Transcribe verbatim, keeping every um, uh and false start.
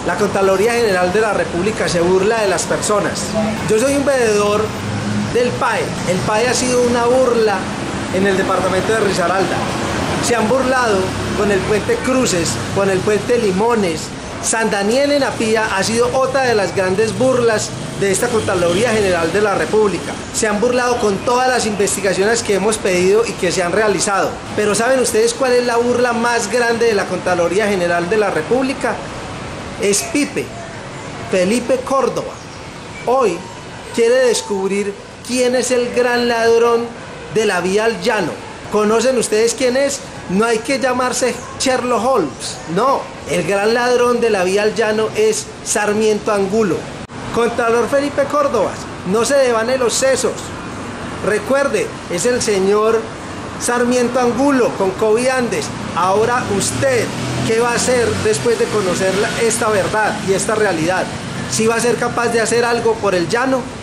La Contraloría General de la República se burla de las personas. Yo soy un vendedor del P A E. El P A E ha sido una burla en el departamento de Risaralda. Se han burlado con el puente Cruces, con el puente Limones. San Daniel en Apía ha sido otra de las grandes burlas de esta Contraloría General de la República. Se han burlado con todas las investigaciones que hemos pedido y que se han realizado. Pero ¿saben ustedes cuál es la burla más grande de la Contraloría General de la República? Es Pipe, Felipe Córdoba. Hoy quiere descubrir quién es el gran ladrón de la vía al llano. ¿Conocen ustedes quién es? No hay que llamarse Sherlock Holmes, no. El gran ladrón de la vía al llano es Sarmiento Angulo. Contralor Felipe Córdoba, no se devane los sesos. Recuerde, es el señor Sarmiento Angulo con COVID Andes. Ahora usted, ¿qué va a hacer después de conocer esta verdad y esta realidad? ¿Si va a ser capaz de hacer algo por el llano?